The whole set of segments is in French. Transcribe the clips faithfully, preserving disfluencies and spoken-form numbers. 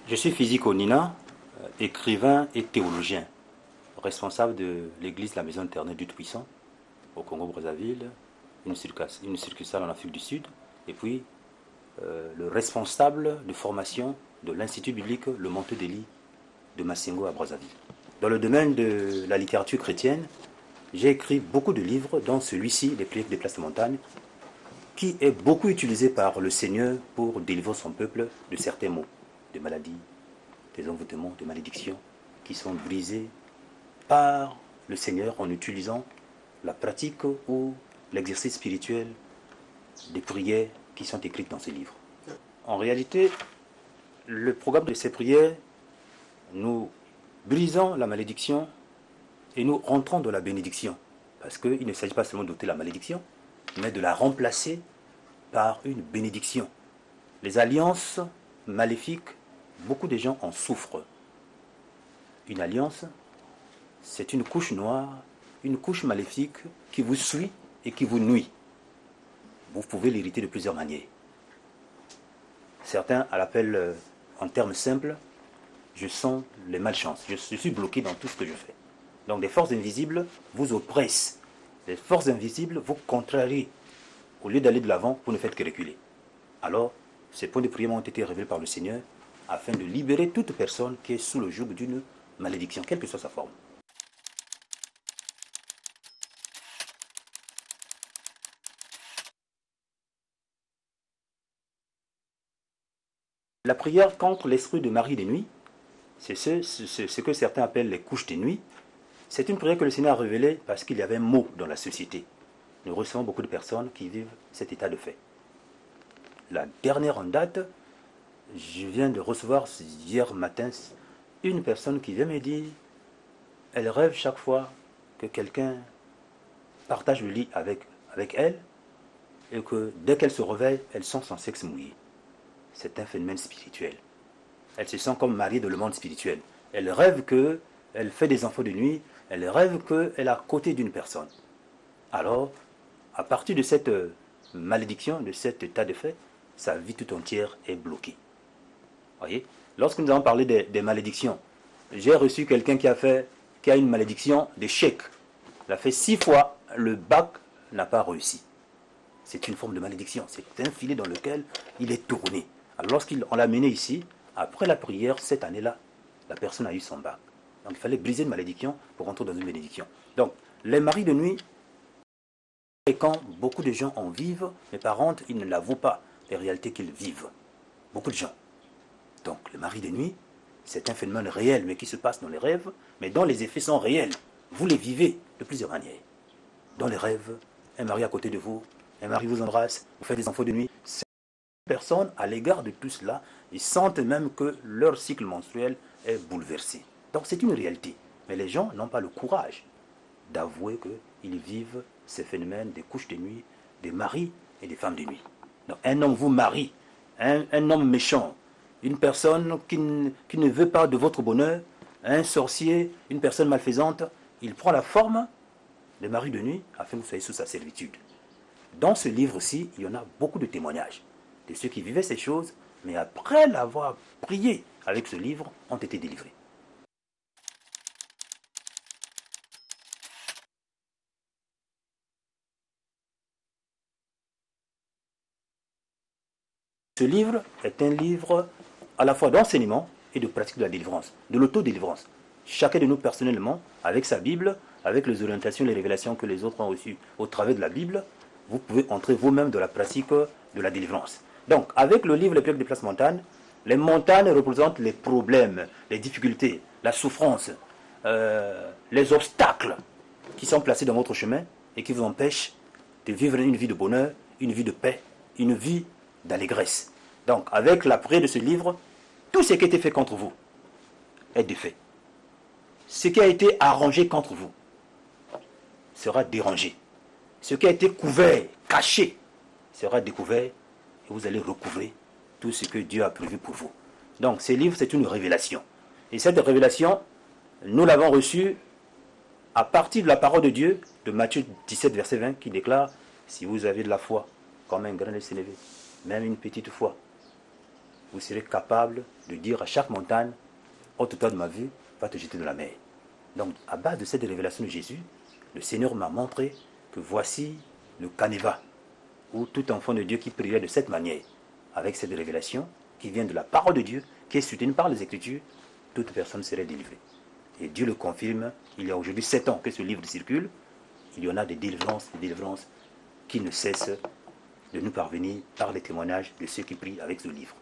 Je suis physico-nina, écrivain et théologien, responsable de l'église La Maison Éternelle du Tout-Puissant au Congo-Brazzaville, une succursale en Afrique du Sud, et puis euh, le responsable de formation de l'Institut biblique Le Monte-Deli de Massengo à Brazzaville. Dans le domaine de la littérature chrétienne, j'ai écrit beaucoup de livres, dont celui-ci, Les prières des places de montagne, qui est beaucoup utilisé par le Seigneur pour délivrer son peuple de certains maux, de maladies, des envoûtements, de malédictions, qui sont brisés par le Seigneur en utilisant la pratique ou l'exercice spirituel des prières qui sont écrites dans ces livres. En réalité, le programme de ces prières, nous brisons la malédiction et nous rentrons dans la bénédiction. Parce qu'il ne s'agit pas seulement d'ôter la malédiction, mais de la remplacer par une bénédiction. Les alliances maléfiques, beaucoup de gens en souffrent. Une alliance, c'est une couche noire, une couche maléfique qui vous suit et qui vous nuit. Vous pouvez l'hériter de plusieurs manières. Certains l'appellent en termes simples, je sens les malchances, je suis bloqué dans tout ce que je fais. Donc des forces invisibles vous oppressent. Les forces invisibles vous contrarient. Au lieu d'aller de l'avant, vous ne faites que reculer. Alors, ces points de prière ont été révélés par le Seigneur afin de libérer toute personne qui est sous le joug d'une malédiction, quelle que soit sa forme. La prière contre l'esprit de Marie des nuits, c'est ce, ce, ce que certains appellent les couches des nuits. C'est une prière que le Seigneur a révélée parce qu'il y avait un mot dans la société. Nous recevons beaucoup de personnes qui vivent cet état de fait. La dernière en date, je viens de recevoir hier matin une personne qui vient me dire, elle rêve chaque fois que quelqu'un partage le lit avec, avec elle et que dès qu'elle se réveille, elle sent son sexe mouillé. C'est un phénomène spirituel. Elle se sent comme mariée dans le monde spirituel. Elle rêve qu'elle fait des enfants de nuit, elle rêve qu'elle est à côté d'une personne. Alors, à partir de cette malédiction, de cet état de fait, sa vie tout entière est bloquée. Voyez, lorsque nous avons parlé des, des malédictions, j'ai reçu quelqu'un qui a fait, qui a une malédiction d'échec. Il a fait six fois, le bac n'a pas réussi. C'est une forme de malédiction. C'est un filet dans lequel il est tourné. Alors lorsqu'on l'a mené ici, après la prière, cette année-là, la personne a eu son bac. Donc il fallait briser une malédiction pour rentrer dans une bénédiction. Donc les maris de nuit, et quand beaucoup de gens en vivent, mais par contre, ils ne l'avouent pas, les réalités qu'ils vivent. Beaucoup de gens. Donc le mari de nuit, c'est un phénomène réel, mais qui se passe dans les rêves, mais dont les effets sont réels. Vous les vivez de plusieurs manières. Dans les rêves, un mari à côté de vous, un mari vous embrasse, vous faites des enfants de nuit. Ces personnes, à l'égard de tout cela, ils sentent même que leur cycle menstruel est bouleversé. Donc c'est une réalité. Mais les gens n'ont pas le courage d'avouer qu'ils vivent ces phénomènes des couches de nuit, des maris et des femmes de nuit. Donc un homme vous marie, un, un homme méchant, une personne qui ne, qui ne veut pas de votre bonheur, un sorcier, une personne malfaisante, il prend la forme de mari de nuit afin que vous soyez sous sa servitude. Dans ce livre-ci, il y en a beaucoup de témoignages de ceux qui vivaient ces choses, mais après l'avoir prié avec ce livre, ont été délivrés. Ce livre est un livre à la fois d'enseignement et de pratique de la délivrance, de l'autodélivrance. Chacun de nous personnellement, avec sa Bible, avec les orientations, les révélations que les autres ont reçues au travers de la Bible, vous pouvez entrer vous-même dans la pratique de la délivrance. Donc, avec le livre Les prières des places montagnes, les montagnes représentent les problèmes, les difficultés, la souffrance, euh, les obstacles qui sont placés dans votre chemin et qui vous empêchent de vivre une vie de bonheur, une vie de paix, une vie d'allégresse. Donc, avec la prière de ce livre, tout ce qui a été fait contre vous est défait. Ce qui a été arrangé contre vous sera dérangé. Ce qui a été couvert, caché, sera découvert et vous allez recouvrer tout ce que Dieu a prévu pour vous. Donc, ce livre, c'est une révélation. Et cette révélation, nous l'avons reçue à partir de la parole de Dieu, de Matthieu dix-sept, verset vingt, qui déclare « Si vous avez de la foi, comme un grain de sénévé, même une petite foi, vous serez capable de dire à chaque montagne, ôte-toi de ma vue, va te jeter dans la mer. Donc, à base de cette révélation de Jésus, le Seigneur m'a montré que voici le canevas, ou tout enfant de Dieu qui prierait de cette manière, avec cette révélation qui vient de la parole de Dieu, qui est soutenue par les Écritures, toute personne serait délivrée. Et Dieu le confirme, il y a aujourd'hui sept ans que ce livre circule, il y en a des délivrances, des délivrances qui ne cessent de nous parvenir par les témoignages de ceux qui prient avec ce livre.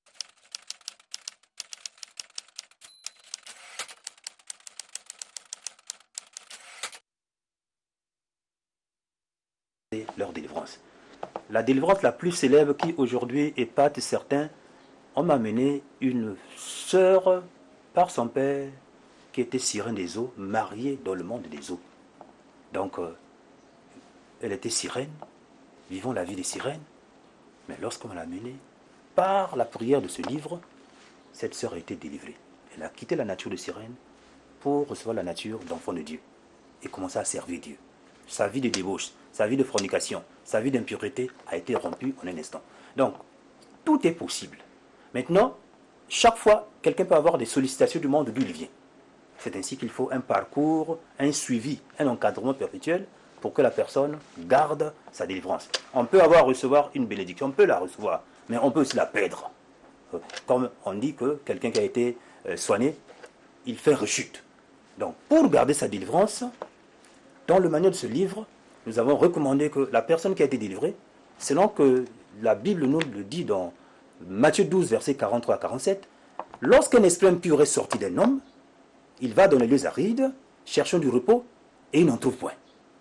Leur délivrance. La délivrance la plus célèbre qui aujourd'hui épate certains, on m'a amené une sœur par son père qui était sirène des eaux, mariée dans le monde des eaux. Donc, euh, elle était sirène, vivant la vie des sirènes, mais lorsqu'on m'a amené, par la prière de ce livre, cette sœur a été délivrée. Elle a quitté la nature de sirène pour recevoir la nature d'enfant de Dieu et commencer à servir Dieu. Sa vie de débauche, sa vie de fornication, sa vie d'impureté a été rompue en un instant. Donc, tout est possible. Maintenant, chaque fois, quelqu'un peut avoir des sollicitations du monde d'où il vient. C'est ainsi qu'il faut un parcours, un suivi, un encadrement perpétuel pour que la personne garde sa délivrance. On peut avoir recevoir une bénédiction, on peut la recevoir, mais on peut aussi la perdre. Comme on dit que quelqu'un qui a été soigné, il fait rechute. Donc, pour garder sa délivrance, dans le manuel de ce livre, nous avons recommandé que la personne qui a été délivrée, selon que la Bible nous le dit dans Matthieu douze, versets quarante-trois à quarante-sept, lorsqu'un esprit impur est sorti d'un homme, il va dans les lieux arides, cherchant du repos, et il n'en trouve point.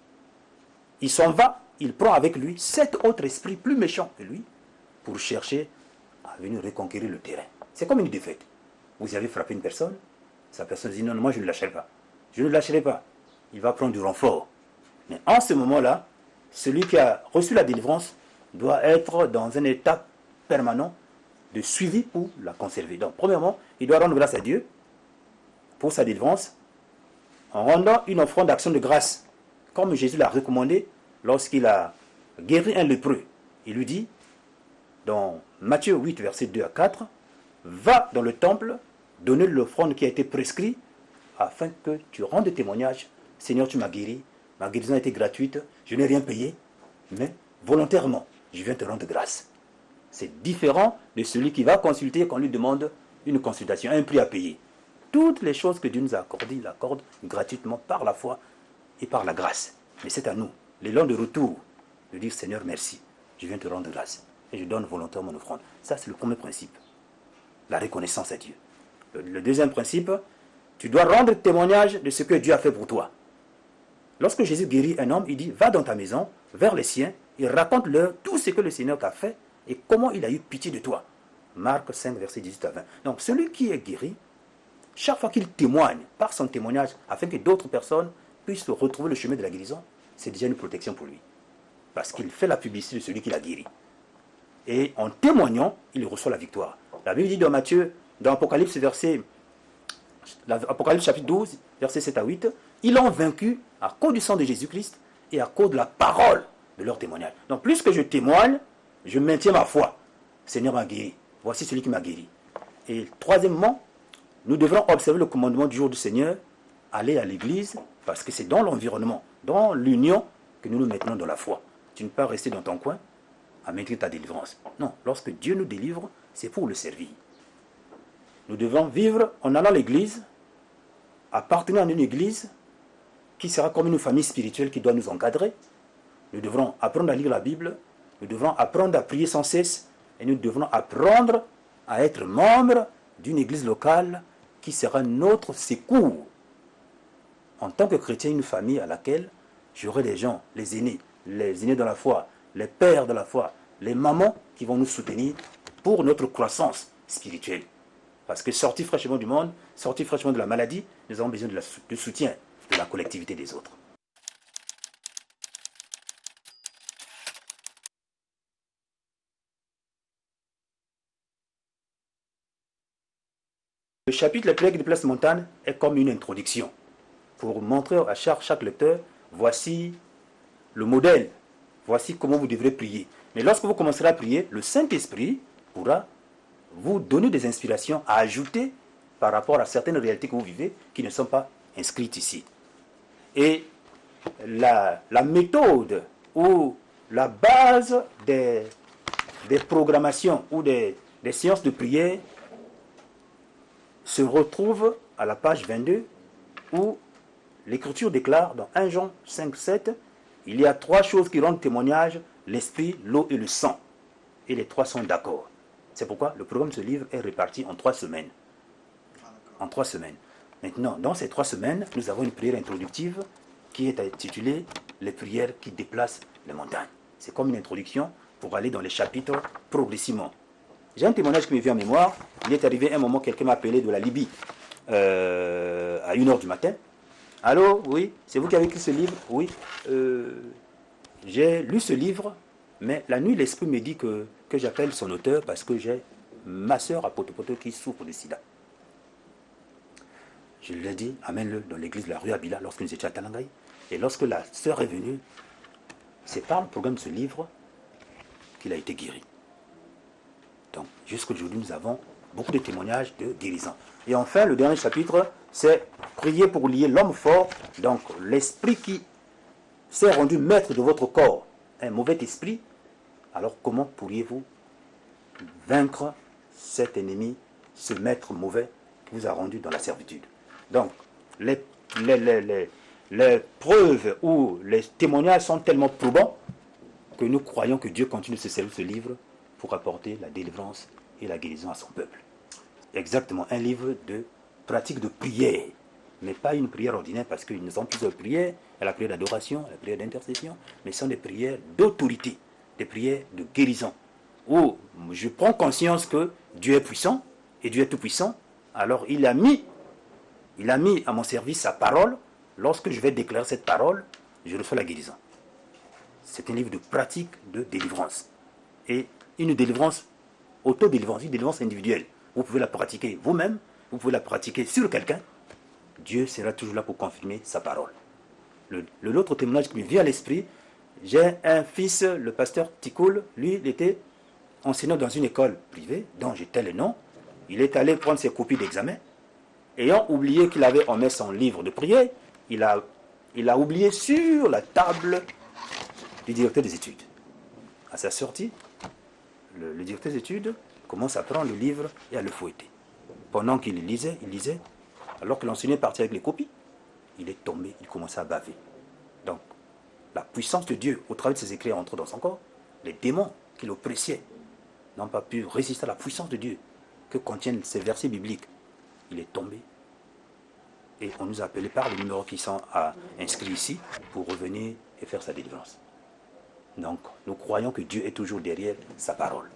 Il s'en va, il prend avec lui sept autres esprits plus méchants que lui, pour chercher à venir reconquérir le terrain. C'est comme une défaite. Vous avez frappé une personne, sa personne dit non, non, moi je ne lâcherai pas. Je ne lâcherai pas. Il va prendre du renfort. Mais en ce moment-là, celui qui a reçu la délivrance doit être dans un état permanent de suivi pour la conserver. Donc, premièrement, il doit rendre grâce à Dieu pour sa délivrance en rendant une offrande d'action de grâce, comme Jésus l'a recommandé lorsqu'il a guéri un lépreux. Il lui dit, dans Matthieu huit, versets deux à quatre, « Va dans le temple, donner l'offrande qui a été prescrite, afin que tu rendes témoignage. Seigneur, tu m'as guéri, ma guérison a été gratuite, je n'ai rien payé, mais volontairement, je viens te rendre grâce. » C'est différent de celui qui va consulter quand on lui demande une consultation, un prix à payer. Toutes les choses que Dieu nous a accordées, il accorde gratuitement par la foi et par la grâce. Mais c'est à nous, l'élan de retour, de dire Seigneur, merci, je viens te rendre grâce. Et je donne volontairement mon offrande. Ça, c'est le premier principe. La reconnaissance à Dieu. Le, le deuxième principe, tu dois rendre témoignage de ce que Dieu a fait pour toi. Lorsque Jésus guérit un homme, il dit, va dans ta maison, vers les siens, et raconte-leur tout ce que le Seigneur t'a fait et comment il a eu pitié de toi. Marc cinq, versets dix-huit à vingt. Donc, celui qui est guéri, chaque fois qu'il témoigne par son témoignage, afin que d'autres personnes puissent retrouver le chemin de la guérison, c'est déjà une protection pour lui. Parce qu'il fait la publicité de celui qui l'a guéri. Et en témoignant, il reçoit la victoire. La Bible dit dans Matthieu, dans Apocalypse, verset, Apocalypse chapitre douze, versets sept à huit, ils l'ont vaincu à cause du sang de Jésus-Christ et à cause de la parole de leur témoignage. Donc plus que je témoigne, je maintiens ma foi. Le Seigneur m'a guéri. Voici celui qui m'a guéri. Et troisièmement, nous devrons observer le commandement du jour du Seigneur, aller à l'église, parce que c'est dans l'environnement, dans l'union, que nous nous maintenons dans la foi. Tu ne peux pas rester dans ton coin à maintenir ta délivrance. Non, lorsque Dieu nous délivre, c'est pour le servir. Nous devons vivre en allant à l'église, appartenir à une église qui sera comme une famille spirituelle qui doit nous encadrer. Nous devrons apprendre à lire la Bible, nous devrons apprendre à prier sans cesse, et nous devrons apprendre à être membres d'une église locale qui sera notre secours. En tant que chrétien, une famille à laquelle j'aurai des gens, les aînés, les aînés de la foi, les pères de la foi, les mamans qui vont nous soutenir pour notre croissance spirituelle. Parce que sortir fraîchement du monde, sortir fraîchement de la maladie, nous avons besoin de la, du soutien de la collectivité des autres. Le chapitre Les plaies de Place Montagne est comme une introduction pour montrer à chaque, chaque lecteur, voici le modèle, voici comment vous devrez prier. Mais lorsque vous commencerez à prier, le Saint-Esprit pourra vous donner des inspirations à ajouter par rapport à certaines réalités que vous vivez qui ne sont pas inscrites ici. Et la, la méthode ou la base des, des programmations ou des, des séances de prière se retrouve à la page vingt-deux où l'Écriture déclare dans un Jean cinq, sept, il y a trois choses qui rendent témoignage, l'esprit, l'eau et le sang. Et les trois sont d'accord. C'est pourquoi le programme de ce livre est réparti en trois semaines. En trois semaines. Maintenant, dans ces trois semaines, nous avons une prière introductive qui est intitulée « Les prières qui déplacent les montagnes ». C'est comme une introduction pour aller dans les chapitres progressivement. J'ai un témoignage qui me vient en mémoire. Il est arrivé un moment, quelqu'un m'a appelé de la Libye euh, à une heure du matin. « Allô, oui, c'est vous qui avez écrit ce livre ?» « Oui, euh, j'ai lu ce livre, mais la nuit, l'esprit me dit que, que j'appelle son auteur parce que j'ai ma soeur à Potopoto qui souffre de sida. » Je lui ai dit, amène-le dans l'église de la rue Abila lorsque nous étions à Talangaï. Et lorsque la sœur est venue, c'est par le programme de ce livre qu'il a été guéri. Donc, jusqu'à aujourd'hui, nous avons beaucoup de témoignages de guérison. Et enfin, le dernier chapitre, c'est prier pour lier l'homme fort, donc l'esprit qui s'est rendu maître de votre corps, un mauvais esprit. Alors, comment pourriez-vous vaincre cet ennemi, ce maître mauvais qui vous a rendu dans la servitude? Donc, les, les, les, les, les preuves ou les témoignages sont tellement probants que nous croyons que Dieu continue de se servir de ce livre pour apporter la délivrance et la guérison à son peuple. Exactement, un livre de pratique de prière, mais pas une prière ordinaire parce qu'il nous ont plusieurs prières, la prière d'adoration, la prière d'intercession, mais ce sont des prières d'autorité, des prières de guérison, où je prends conscience que Dieu est puissant et Dieu est tout puissant, alors il a mis Il a mis à mon service sa parole. Lorsque je vais déclarer cette parole, je reçois la guérison. C'est un livre de pratique de délivrance. Et une délivrance, auto-délivrance, une délivrance individuelle. Vous pouvez la pratiquer vous-même, vous pouvez la pratiquer sur quelqu'un. Dieu sera toujours là pour confirmer sa parole. Le, le, l'autre témoignage qui me vient à l'esprit, j'ai un fils, le pasteur Tikoul, lui, il était enseignant dans une école privée, dont j'étais le nom. Il est allé prendre ses copies d'examen. Ayant oublié qu'il avait emmené son livre de prière, il a, il a oublié sur la table du directeur des études. À sa sortie, le, le directeur des études commence à prendre le livre et à le fouetter. Pendant qu'il lisait, il lisait, alors que l'enseignant partait avec les copies, il est tombé, il commençait à baver. Donc, la puissance de Dieu, au travers de ses écrits, entre dans son corps. Les démons qui l'oppressaient n'ont pas pu résister à la puissance de Dieu que contiennent ces versets bibliques. Il est tombé. Et on nous a appelés par les numéros qui sont à, inscrits ici pour revenir et faire sa délivrance. Donc, nous croyons que Dieu est toujours derrière sa parole.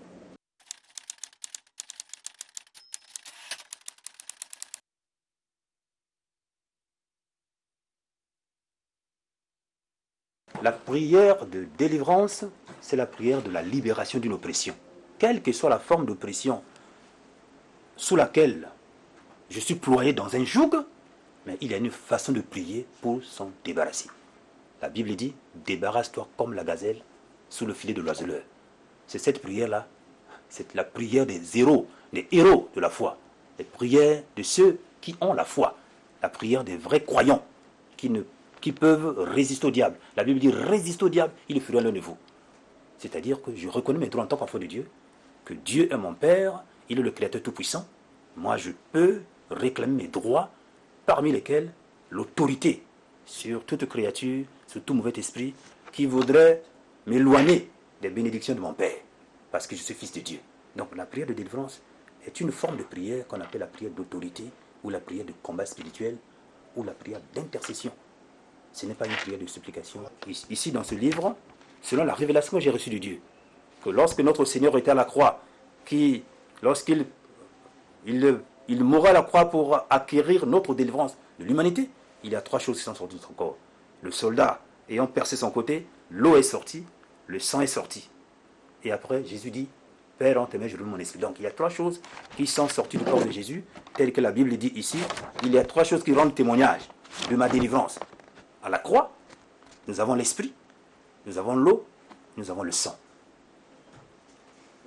La prière de délivrance, c'est la prière de la libération d'une oppression. Quelle que soit la forme d'oppression sous laquelle je suis ployé dans un joug, mais il y a une façon de prier pour s'en débarrasser. La Bible dit, débarrasse-toi comme la gazelle sous le filet de l'oiseleur. C'est cette prière-là, c'est la prière des héros, des héros de la foi. Les prières de ceux qui ont la foi. La prière des vrais croyants qui, ne, qui peuvent résister au diable. La Bible dit, résiste au diable, il fuira l'un de vous. C'est-à-dire que je reconnais mes droits en tant qu'enfant de Dieu, que Dieu est mon Père, il est le Créateur tout-puissant. Moi, je peux réclamer mes droits, parmi lesquels l'autorité sur toute créature, sur tout mauvais esprit, qui voudrait m'éloigner des bénédictions de mon Père, parce que je suis fils de Dieu. Donc la prière de délivrance est une forme de prière qu'on appelle la prière d'autorité, ou la prière de combat spirituel, ou la prière d'intercession. Ce n'est pas une prière de supplication. Ici, dans ce livre, selon la révélation que j'ai reçue de Dieu, que lorsque notre Seigneur était à la croix, qui, lorsqu'il il, il mourra à la croix pour acquérir notre délivrance de l'humanité, il y a trois choses qui sont sorties de son corps. Le soldat ayant percé son côté, l'eau est sortie, le sang est sorti. Et après, Jésus dit, Père, en tes mains, je loue mon esprit. Donc, il y a trois choses qui sont sorties du corps de Jésus, telles que la Bible dit ici. Il y a trois choses qui rendent témoignage de ma délivrance. À la croix, nous avons l'esprit, nous avons l'eau, nous avons le sang.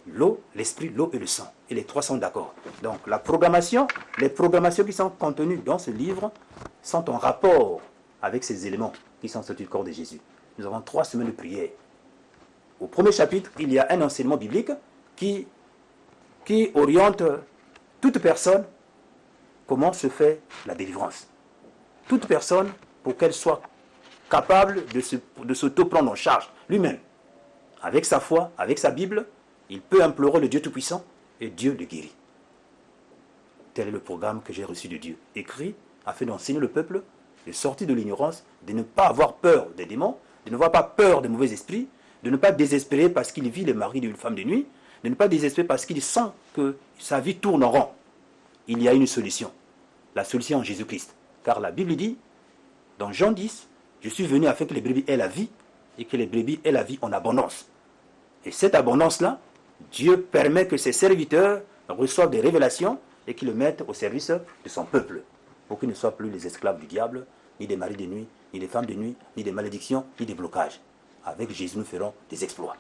l'eau, l'esprit, l'eau et le sang. Et les trois sont d'accord. Donc la programmation, les programmations qui sont contenues dans ce livre sont en rapport avec ces éléments qui sont sortis du corps de Jésus. Nous avons trois semaines de prière. Au premier chapitre, il y a un enseignement biblique qui, qui oriente toute personne comment se fait la délivrance. Toute personne, pour qu'elle soit capable de, se, de s'auto-prendre en charge lui-même. Avec sa foi, avec sa Bible, il peut implorer le Dieu Tout-Puissant et Dieu le guérit. Tel est le programme que j'ai reçu de Dieu, écrit afin d'enseigner le peuple de sortir de l'ignorance, de ne pas avoir peur des démons, de n'avoir pas peur des mauvais esprits, de ne pas désespérer parce qu'il vit le mari d'une femme de nuit, de ne pas désespérer parce qu'il sent que sa vie tourne en rond. Il y a une solution. La solution en Jésus-Christ. Car la Bible dit, dans Jean dix, je suis venu afin que les brebis aient la vie et que les brebis aient la vie en abondance. Et cette abondance-là, Dieu permet que ses serviteurs reçoivent des révélations et qu'ils le mettent au service de son peuple, pour qu'ils ne soient plus les esclaves du diable, ni des maris de nuit, ni des femmes de nuit, ni des malédictions, ni des blocages. Avec Jésus, nous ferons des exploits.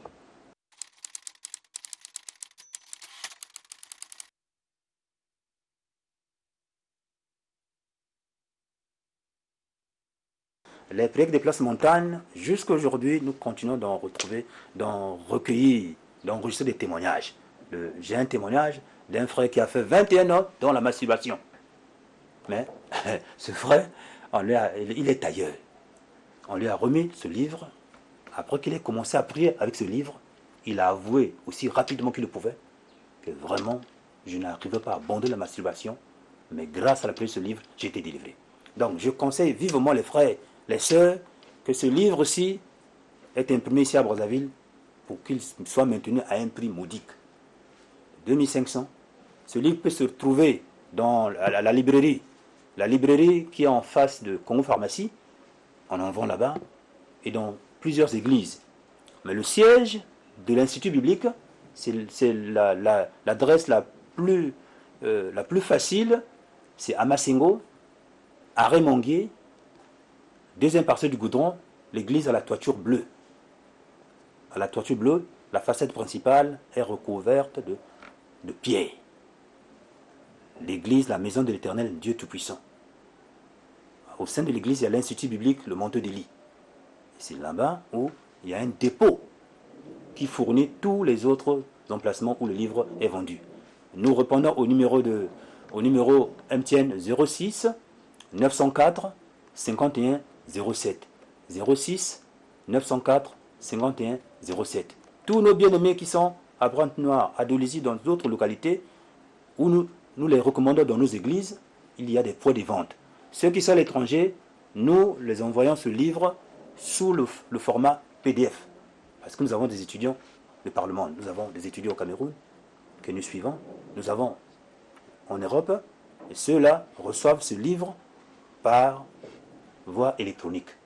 Les prières des places montagnes, jusqu'à aujourd'hui, nous continuons d'en retrouver, d'en recueillir, d'enregistrer des témoignages. Le, j'ai un témoignage d'un frère qui a fait vingt et un ans dans la masturbation. Mais ce frère, on lui a, il est ailleurs. On lui a remis ce livre. Après qu'il ait commencé à prier avec ce livre, il a avoué aussi rapidement qu'il le pouvait que vraiment, je n'arrivais pas à abandonner la masturbation, mais grâce à la prière de ce livre, j'ai été délivré. Donc je conseille vivement les frères, les sœurs, que ce livre-ci est imprimé ici à Brazzaville pour qu'il soit maintenu à un prix modique. deux mille cinq cents. Ce livre peut se retrouver dans la, la, la librairie. La librairie qui est en face de Congo Pharmacie, on en vend là-bas, et dans plusieurs églises. Mais le siège de l'Institut biblique, c'est, c'est la, la, l'adresse la plus, euh, la plus facile, c'est à Massengo, à Rémonguier, deuxième parcelle du Goudron, l'église à la toiture bleue. À la toiture bleue, la façade principale est recouverte de, de pierre. L'église, la maison de l'Éternel, Dieu Tout-Puissant. Au sein de l'église, il y a l'Institut biblique, le Manteau d'Élie. C'est là-bas où il y a un dépôt qui fournit tous les autres emplacements où le livre est vendu. Nous répondons au numéro de, au numéro M T N zéro six neuf cent quatre cinquante et un zéro sept. zéro six neuf cent quatre cinquante et un zéro sept. Tous nos bien-aimés qui sont à Pointe-Noire, à Dolisie, dans d'autres localités, où nous, nous les recommandons dans nos églises, il y a des points de vente. Ceux qui sont à l'étranger, nous les envoyons ce livre sous le, le format P D F. Parce que nous avons des étudiants de par le monde. Nous avons des étudiants au Cameroun que nous suivons. Nous avons en Europe. Et ceux-là reçoivent ce livre par voie électronique.